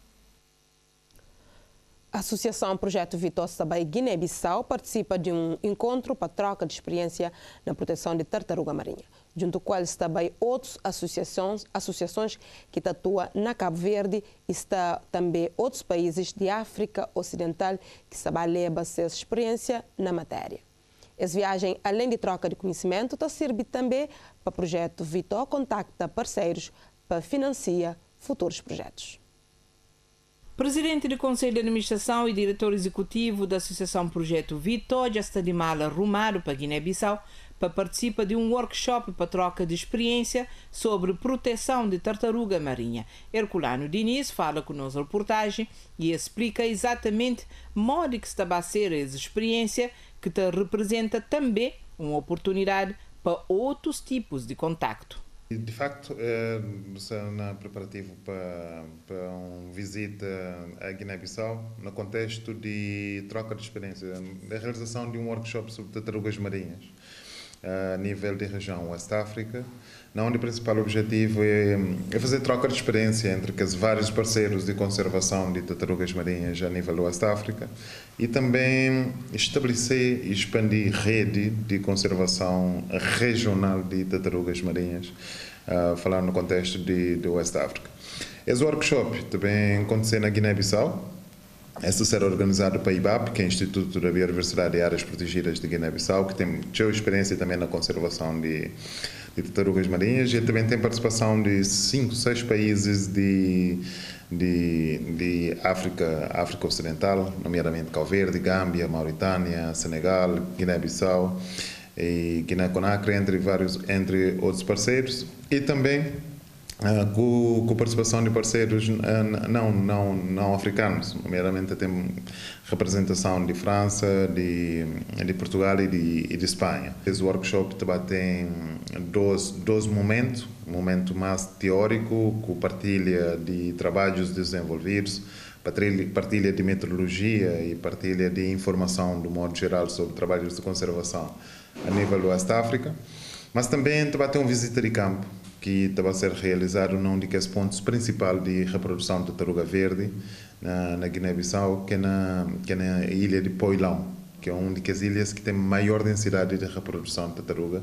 A Associação Projeto Vitor Sabai Guiné-Bissau participa de um encontro para troca de experiência na proteção de tartaruga marinha, junto com eles também outras associações, associações que atuam na Cabo Verde e está também outros países de África Ocidental que sabem levar essa experiência na matéria. Essa viagem, além de troca de conhecimento, está serve também para o Projeto Vitor contacta parceiros para financiar futuros projetos. Presidente do Conselho de Administração e diretor executivo da Associação Projeto Vitória está de mala rumado para Guiné-Bissau para participar de um workshop para troca de experiência sobre proteção de tartaruga marinha. Herculano Diniz fala com nossa reportagem e explica exatamente modo que está a ser essa experiência que te representa também uma oportunidade para outros tipos de contacto. De facto, estou na preparativo para, para uma visita à Guiné-Bissau no contexto de troca de experiência, da realização de um workshop sobre tartarugas marinhas a nível da região West África, onde o principal objetivo é, é fazer troca de experiência entre os vários parceiros de conservação de tartarugas marinhas a nível do West África e também estabelecer e expandir rede de conservação regional de tartarugas marinhas, uh, falar no contexto de, de West África. Esse workshop também aconteceu na Guiné-Bissau. Este será organizado pela I B A P, que é o Instituto da Biodiversidade e Áreas Protegidas de Guiné-Bissau, que tem sua experiência também na conservação de, de tartarugas marinhas, e também tem participação de cinco, seis países de, de, de África, África Ocidental, nomeadamente Cabo Verde, Gâmbia, Mauritânia, Senegal, Guiné-Bissau e Guiné-Conakry, entre vários, entre outros parceiros, e também Uh, com, com participação de parceiros uh, não, não, não africanos, nomeadamente tem representação de França, de, de Portugal e de, e de Espanha. Esse workshop também tem dois, dois momentos, um momento mais teórico, com partilha de trabalhos desenvolvidos, partilha de metodologia e partilha de informação, do modo geral, sobre trabalhos de conservação a nível do West África, mas também também tem uma visita de campo, que vai ser realizado num dos pontos principais de reprodução de tartaruga verde na, na Guiné-Bissau, que é na, que é na ilha de Poilão, que é uma das ilhas que tem maior densidade de reprodução de tartaruga uh,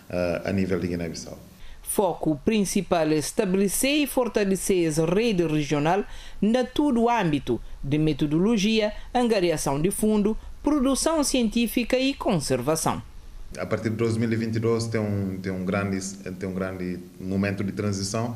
a nível de Guiné-Bissau. Foco principal é estabelecer e fortalecer essa rede regional na todo o âmbito de metodologia, angariação de fundo, produção científica e conservação. A partir de dois mil e vinte e dois tem um, tem um, grande, tem um grande momento de transição,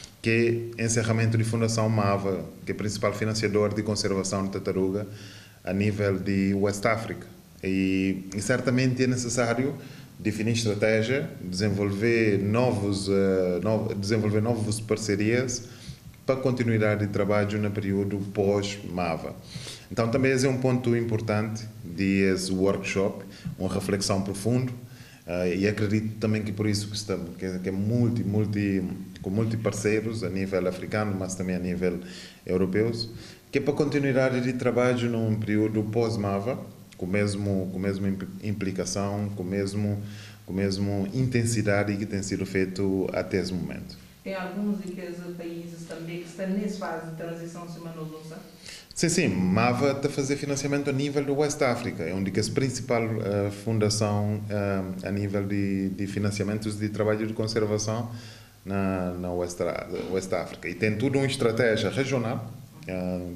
que é o encerramento de Fundação MAVA, que é o principal financiador de conservação de tartaruga a nível de West África. E, e certamente é necessário definir estratégia, desenvolver novos, uh, no, desenvolver novas parcerias para a continuidade de trabalho no período pós-MAVA. Então, também esse é um ponto importante desse workshop, uma reflexão profunda, uh, e acredito também que por isso que estamos, que, que é multi, multi, com multi parceiros a nível africano, mas também a nível europeu, que é para a continuidade de trabalho num período pós-MAVA, com mesmo com mesmo implicação, com mesmo com mesmo intensidade que tem sido feito até esse momento. Tem alguns daqueles países também que estão nessa fase de transição semanosa? Sim, sim. MAVA está a fazer financiamento a nível do West África. É uma das principais uh, fundações uh, a nível de, de financiamentos de trabalho de conservação na, na West, West África. E tem tudo uma estratégia regional uh,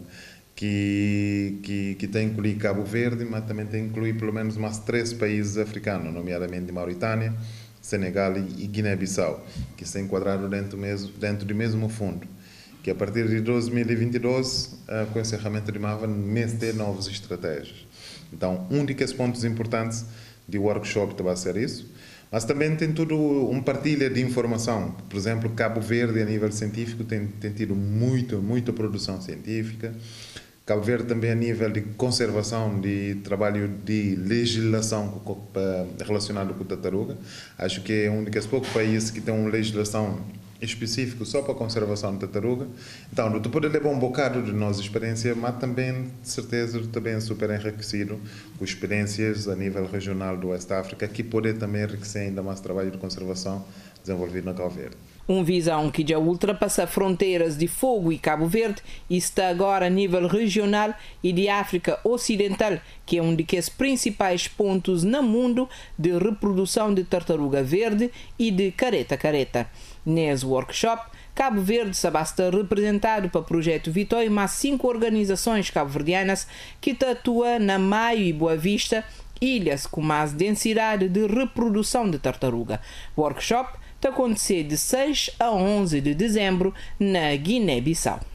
que, que, que tem incluído Cabo Verde, mas também tem incluído pelo menos mais três países africanos, nomeadamente Mauritânia, Senegal e Guiné-Bissau, que se enquadraram dentro, mesmo, dentro do mesmo fundo, que a partir de dois mil e vinte e dois, com o encerramento de MAVA, mês ter novas estratégias. Então, um dos pontos importantes do workshop vai ser isso, mas também tem tudo uma partilha de informação. Por exemplo, Cabo Verde, a nível científico, tem, tem tido muito, muita produção científica. Cabo Verde também a nível de conservação, de trabalho de legislação relacionado com a tartaruga. Acho que é um dos poucos países que tem uma legislação específica só para a conservação de tartaruga. Então, tu pode levar um bocado de nossa experiência, mas também, de certeza, também é super enriquecido com experiências a nível regional do West África, que pode também enriquecer ainda mais trabalho de conservação desenvolvido na Cabo Verde. Uma visão que já ultrapassa fronteiras de Fogo e Cabo Verde e está agora a nível regional e de África Ocidental, que é um dos principais pontos no mundo de reprodução de tartaruga verde e de careta-careta. Nesse workshop, Cabo Verde está representado para o Projeto Vitória e mais cinco organizações cabo-verdianas que atuam na Maio e Boa Vista, ilhas com mais densidade de reprodução de tartaruga. O workshop está a acontecer de seis a onze de dezembro na Guiné-Bissau.